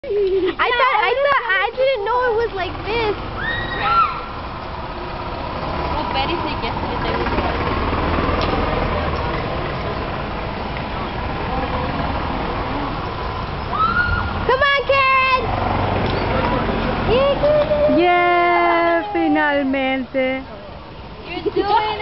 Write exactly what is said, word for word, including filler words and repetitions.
I thought I thought I didn't know it was like this. Well, Betty said yesterday they were going. Come on, Karen! Yeah, finalmente. You're doing